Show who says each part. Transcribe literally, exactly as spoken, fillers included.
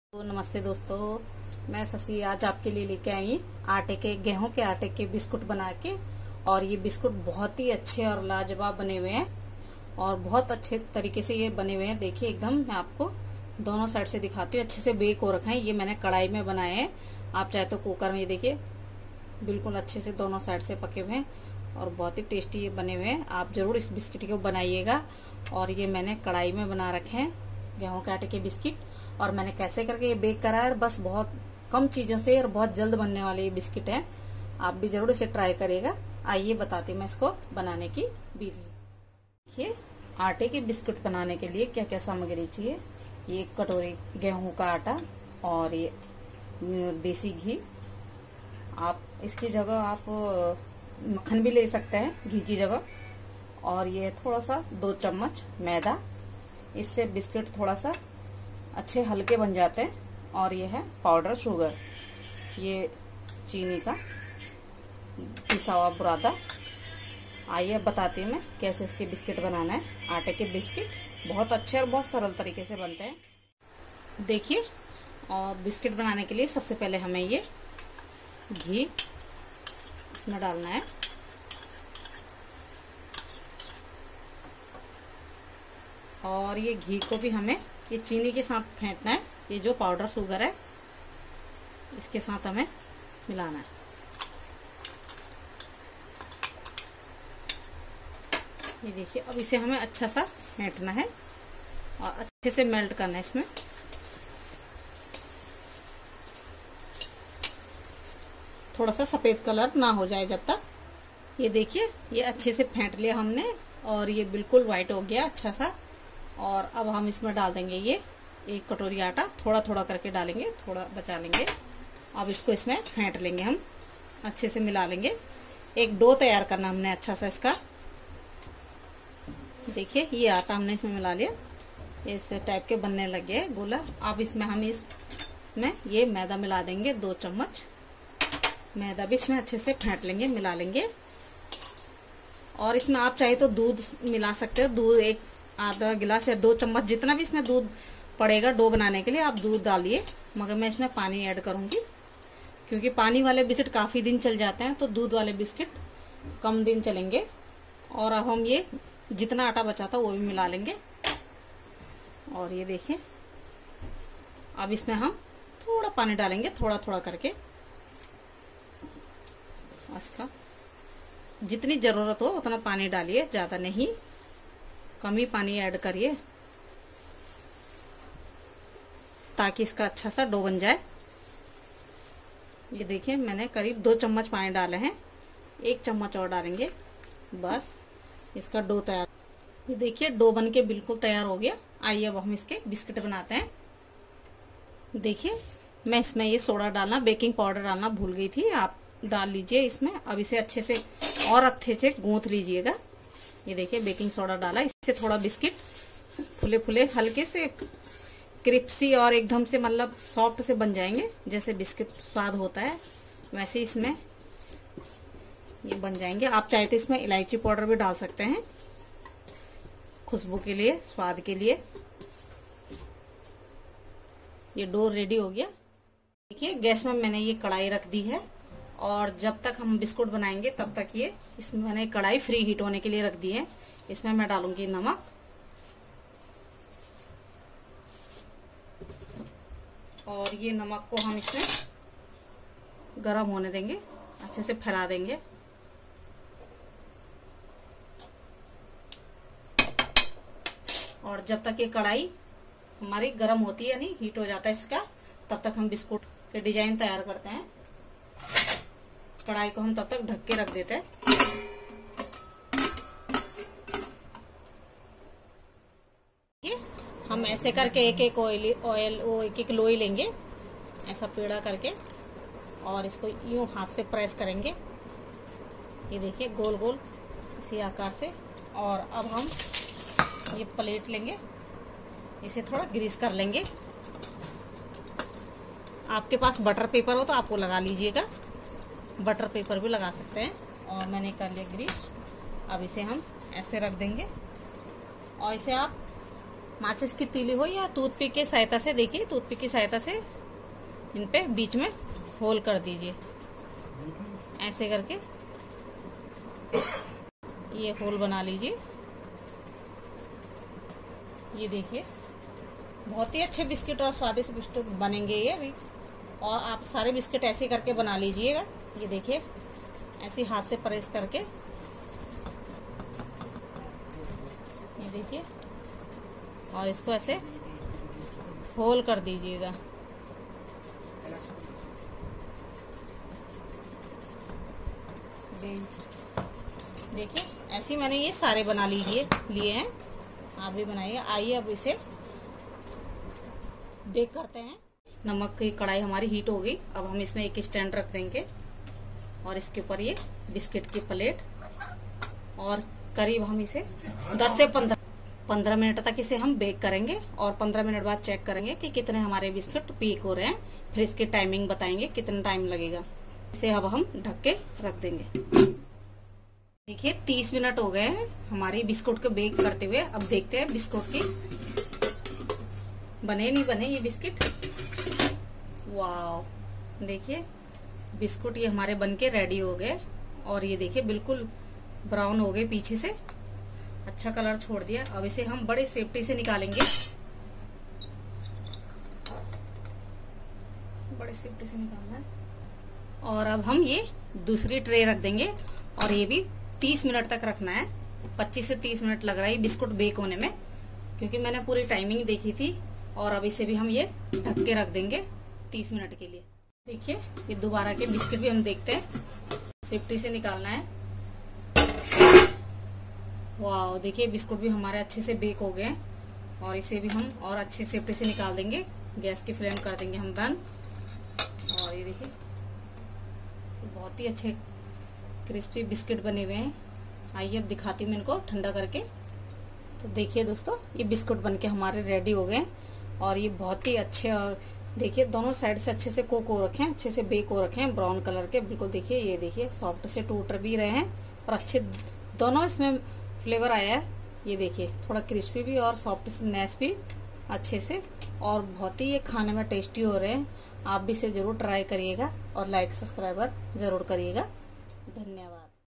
Speaker 1: तो नमस्ते दोस्तों, मैं शशि आज आपके लिए लेके आई आटे के गेहूं के आटे के बिस्कुट बना के। और ये बिस्कुट बहुत ही अच्छे और लाजवाब बने हुए हैं और बहुत अच्छे तरीके से ये बने हुए हैं। देखिए एकदम, मैं आपको दोनों साइड से दिखाती हूँ। अच्छे से बेक हो रखे हैं। ये मैंने कढ़ाई में बनाए हैं, आप चाहे तो कुकर में। ये देखिए बिल्कुल अच्छे से दोनों साइड से पके हुए हैं और बहुत ही टेस्टी ये बने हुए हैं। आप जरूर इस बिस्किट को बनाइएगा। और ये मैंने कढ़ाई में बना रखे हैं गेहूं के आटे के बिस्किट। और मैंने कैसे करके ये बेक करा है, बस बहुत कम चीजों से और बहुत जल्द बनने वाले ये बिस्किट है। आप भी जरूर इसे ट्राई करिएगा। आइए बताती हूँ मैं इसको बनाने की विधि। देखिए आटे के बिस्कुट बनाने के लिए क्या क्या सामग्री चाहिए। ये एक कटोरी गेहूं का आटा और ये देसी घी। आप इसकी जगह आप मक्खन भी ले सकते हैं घी की जगह। और ये थोड़ा सा दो चम्मच मैदा, इससे बिस्किट थोड़ा सा अच्छे हल्के बन जाते हैं। और ये है पाउडर शुगर, ये चीनी का पिसा हुआ बुरादा। आइए अब बताती हूँ मैं कैसे इसके बिस्किट बनाना है। आटे के बिस्किट बहुत अच्छे और बहुत सरल तरीके से बनते हैं। देखिए, और बिस्किट बनाने के लिए सबसे पहले हमें ये घी इसमें डालना है। और ये घी को भी हमें ये चीनी के साथ फेंटना है। ये जो पाउडर शुगर है इसके साथ हमें मिलाना है। ये देखिए, अब इसे हमें अच्छा सा फेंटना है और अच्छे से मेल्ट करना है इसमें। थोड़ा सा सफेद कलर ना हो जाए जब तक। ये देखिए, ये अच्छे से फेंट लिया हमने और ये बिल्कुल व्हाइट हो गया अच्छा सा। और अब हम इसमें डाल देंगे ये एक कटोरी आटा, थोड़ा थोड़ा करके डालेंगे, थोड़ा बचा लेंगे। अब इसको इसमें फेंट लेंगे, हम अच्छे से मिला लेंगे। एक डो तैयार करना हमने अच्छा सा इसका। देखिए ये आटा हमने इसमें मिला लिया, इस टाइप के बनने लग गए गोला। अब इसमें हम इसमें ये मैदा मिला देंगे, दो चम्मच मैदा भी इसमें अच्छे से फेंट लेंगे, मिला लेंगे। और इसमें आप चाहे तो दूध मिला सकते हो, दूध एक आधा गिलास या दो चम्मच जितना भी इसमें दूध पड़ेगा डो बनाने के लिए आप दूध डालिए। मगर मैं इसमें पानी ऐड करूंगी क्योंकि पानी वाले बिस्किट काफी दिन चल जाते हैं, तो दूध वाले बिस्किट कम दिन चलेंगे। और अब हम ये जितना आटा बचा था वो भी मिला लेंगे। और ये देखिए, अब इसमें हम थोड़ा पानी डालेंगे, थोड़ा थोड़ा करके। इसका जितनी जरूरत हो उतना पानी डालिए, ज्यादा नहीं, कम ही पानी ऐड करिए ताकि इसका अच्छा सा डो बन जाए। ये देखिए मैंने करीब दो चम्मच पानी डाले हैं, एक चम्मच और डालेंगे, बस इसका डो तैयार। ये देखिए डो बन के बिल्कुल तैयार हो गया। आइए अब हम इसके बिस्किट बनाते हैं। देखिए मैं इसमें ये सोडा डालना, बेकिंग पाउडर डालना भूल गई थी, आप डाल लीजिए इसमें। अब इसे अच्छे से और अच्छे से गूंथ लीजिएगा। ये देखिए बेकिंग सोडा डाला, इससे थोड़ा बिस्किट फुले फुले हल्के से क्रिप्सी और एकदम से मतलब सॉफ्ट से बन जाएंगे। जैसे बिस्किट स्वाद होता है वैसे इसमें ये बन जाएंगे। आप चाहे तो इसमें इलायची पाउडर भी डाल सकते हैं खुशबू के लिए, स्वाद के लिए। ये डो रेडी हो गया। देखिए गैस में मैंने ये कढ़ाई रख दी है और जब तक हम बिस्कुट बनाएंगे तब तक ये इसमें मैंने कढ़ाई फ्री हीट होने के लिए रख दी है। इसमें मैं डालूंगी नमक और ये नमक को हम इसमें गरम होने देंगे, अच्छे से फैला देंगे। और जब तक ये कढ़ाई हमारी गरम होती है, यानी हीट हो जाता है इसका, तब तक हम बिस्कुट के डिजाइन तैयार करते हैं। कढ़ाई को हम तब तक ढक के रख देते हैं। हम ऐसे करके एक एक ऑयल ऑयल वो एक एक लोई लेंगे, ऐसा पेड़ा करके, और इसको यूं हाथ से प्रेस करेंगे। ये देखिए गोल गोल इसी आकार से। और अब हम ये प्लेट लेंगे, इसे थोड़ा ग्रीस कर लेंगे। आपके पास बटर पेपर हो तो आपको लगा लीजिएगा, बटर पेपर भी लगा सकते हैं। और मैंने कर लिया ग्रीस। अब इसे हम ऐसे रख देंगे और इसे आप माचिस की तीली हो या टूथपिक की सहायता से, देखिए टूथपिक की सहायता से इन पे बीच में होल कर दीजिए। ऐसे करके ये होल बना लीजिए। ये देखिए बहुत ही अच्छे बिस्किट और स्वादिष्ट बिस्किट बनेंगे ये अभी। और आप सारे बिस्किट ऐसे करके बना लीजिएगा। ये देखिए ऐसे हाथ से प्रेस करके, ये देखिए, और इसको ऐसे होल कर दीजिएगा। देखिए ऐसे मैंने ये सारे बना लीजिए लिए हैं, आप भी बनाइए। आइए अब इसे बेक करते हैं। नमक की कढ़ाई हमारी हीट हो गई। अब हम इसमें एक स्टैंड रख देंगे और इसके ऊपर ये बिस्किट की प्लेट, और करीब हम इसे दस से पंद्रह पंद्रह मिनट तक इसे हम बेक करेंगे। और पंद्रह मिनट बाद चेक करेंगे कि कितने हमारे बिस्किट बेक हो रहे हैं। फिर इसकी टाइमिंग बताएंगे कितना टाइम लगेगा। इसे अब हम ढक के रख देंगे। देखिए तीस मिनट हो गए हैं हमारी बिस्कुट को बेक करते हुए। अब देखते हैं बिस्कुट की बने नहीं बने ये बिस्किट। वाह, देखिए बिस्कुट ये हमारे बनके रेडी हो गए। और ये देखिए बिल्कुल ब्राउन हो गए पीछे से, अच्छा कलर छोड़ दिया। अब इसे हम बड़े सेफ्टी से निकालेंगे, बड़े सेफ्टी से निकालना है। और अब हम ये दूसरी ट्रे रख देंगे और ये भी तीस मिनट तक रखना है। पच्चीस से तीस मिनट लग रहा है बिस्कुट बेक होने में, क्योंकि मैंने पूरी टाइमिंग देखी थी। और अब इसे भी हम ये ढक के रख देंगे तीस मिनट के लिए। देखिए ये दोबारा के बिस्किट भी हम देखते हैं, सेफ्टी से निकालना है। वाह, देखिए बिस्कुट भी हमारे अच्छे से बेक हो गए हैं। और इसे भी हम और अच्छे सेफ्टी से निकाल देंगे। गैस की फ्लेम कर देंगे हम बंद। और ये देखिए बहुत ही अच्छे क्रिस्पी बिस्किट बने हुए हैं। आइए अब दिखाती हूँ इनको ठंडा करके। तो देखिए दोस्तों ये बिस्कुट बनके हमारे रेडी हो गए। और ये बहुत ही अच्छे, और देखिए दोनों साइड से अच्छे से कुक हो रखे हैं, अच्छे से बेक हो रखे हैं, ब्राउन कलर के बिल्कुल। देखिए ये देखिए सॉफ्ट से टूट भी रहे हैं और अच्छे दोनों इसमें फ्लेवर आया है। ये देखिए थोड़ा क्रिस्पी भी और सॉफ्टनेस भी अच्छे से, और बहुत ही ये खाने में टेस्टी हो रहे हैं। आप भी इसे जरूर ट्राई करिएगा और लाइक सब्सक्राइबर जरूर करिएगा। धन्यवाद।